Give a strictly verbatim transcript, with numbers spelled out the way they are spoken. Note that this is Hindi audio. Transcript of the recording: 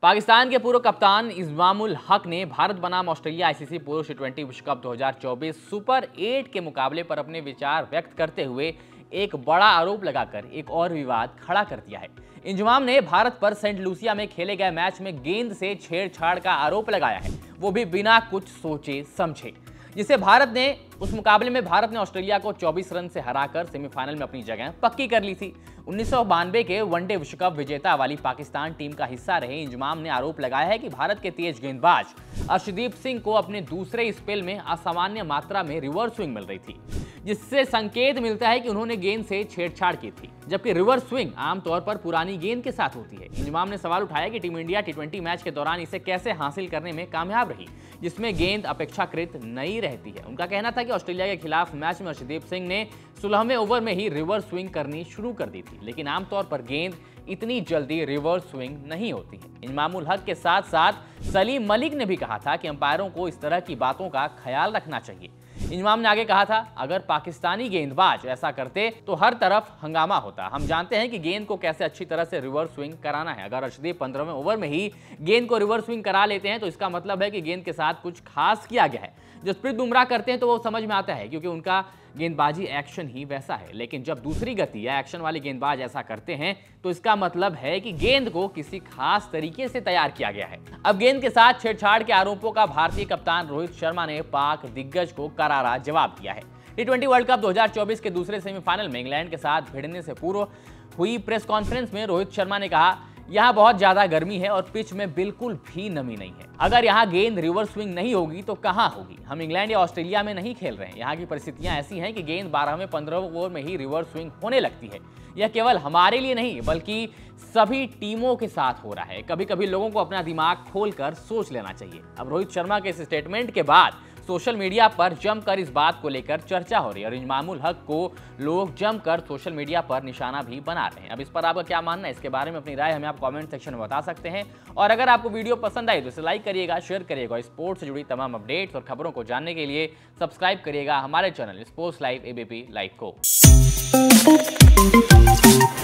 पाकिस्तान के पूर्व कप्तान इमामुल हक ने भारत बनाम ऑस्ट्रेलिया आईसीसी पुरुष टी ट्वेंटी विश्व कप दो हज़ार चौबीस सुपर एट के मुकाबले पर अपने विचार व्यक्त करते हुए एक बड़ा आरोप लगाकर एक और विवाद खड़ा कर दिया है। इंजमाम ने भारत पर सेंट लूसिया में खेले गए मैच में गेंद से छेड़छाड़ का आरोप लगाया है, वो भी बिना कुछ सोचे समझे, जिसे भारत ने उस मुकाबले में भारत ने ऑस्ट्रेलिया को चौबीस रन से हराकर सेमीफाइनल में अपनी जगह पक्की कर ली थी। उन्नीस सौ बानवे के वनडे विश्व कप विजेता वाली पाकिस्तान टीम का हिस्सा रहे इंजमाम ने आरोप लगाया है कि भारत के तेज गेंदबाज अर्शदीप सिंह को अपने दूसरे स्पेल में असामान्य मात्रा में रिवर्स स्विंग मिल रही थी, जिससे संकेत मिलता है कि उन्होंने गेंद से छेड़छाड़ की थी, जबकि रिवर्स स्विंग आमतौर पर पुरानी गेंद के साथ होती है। इंजमाम ने सवाल उठाया कि team India T twenty match के दौरान इसे कैसे हासिल करने में कामयाब रही, जिसमें गेंद अपेक्षाकृत नई रहती है। उनका कहना था कि ऑस्ट्रेलिया के खिलाफ मैच में अर्शदीप सिंह ने सोलहवें ओवर में ही रिवर्स स्विंग करनी शुरू कर दी थी, लेकिन आमतौर पर गेंद इतनी जल्दी रिवर्स स्विंग नहीं होती है। इमामुल हक के साथ साथ सलीम मलिक ने भी कहा था कि अंपायरों को इस तरह की बातों का ख्याल रखना चाहिए। इंजमाम ने आगे कहा था, अगर पाकिस्तानी गेंदबाज ऐसा करते तो हर तरफ हंगामा होता। हम जानते हैं कि गेंद को कैसे अच्छी तरह से रिवर्स स्विंग कराना है। अगर अर्शदीप पंद्रहवें ओवर में ही गेंद को रिवर्स स्विंग करा लेते हैं तो इसका मतलब है कि गेंद के साथ कुछ खास किया गया है। जसप्रीत बुमराह करते हैं तो वो समझ में आता है, क्योंकि उनका गेंदबाजी एक्शन ही वैसा है। लेकिन जब दूसरी गति या एक्शन वाले गेंदबाज ऐसा करते हैं तो इसका मतलब है कि गेंद को किसी खास तरीके से तैयार किया गया है। अब गेंद के साथ छेड़छाड़ के आरोपों का भारतीय कप्तान रोहित शर्मा ने पाक दिग्गज को करारा जवाब दिया है। टी ट्वेंटी वर्ल्ड कप दो हज़ार चौबीस के दूसरे सेमीफाइनल में इंग्लैंड के साथ भिड़ने से पूर्व हुई प्रेस कॉन्फ्रेंस में रोहित शर्मा ने कहा, यहाँ बहुत ज्यादा गर्मी है और पिच में बिल्कुल भी नमी नहीं है। अगर यहाँ गेंद रिवर्स स्विंग नहीं होगी तो कहाँ होगी। हम इंग्लैंड या ऑस्ट्रेलिया में नहीं खेल रहे हैं। यहाँ की परिस्थितियां ऐसी हैं कि गेंद बारहवें पंद्रहवें ओवर में ही रिवर्स स्विंग होने लगती है। यह केवल हमारे लिए नहीं बल्कि सभी टीमों के साथ हो रहा है। कभी कभी लोगों को अपना दिमाग खोलकर सोच लेना चाहिए। अब रोहित शर्मा के इस स्टेटमेंट के बाद सोशल मीडिया पर जमकर इस बात को लेकर चर्चा हो रही है और इमामुल हक को लोग जमकर सोशल मीडिया पर निशाना भी बना रहे हैं। अब इस पर आपका क्या मानना है, इसके बारे में अपनी राय हमें आप कमेंट सेक्शन में बता सकते हैं। और अगर आपको वीडियो पसंद आई तो इसे लाइक करिएगा, शेयर करिएगा। स्पोर्ट्स से जुड़ी तमाम अपडेट्स और खबरों को जानने के लिए सब्सक्राइब करिएगा हमारे channel sports live ABP live को।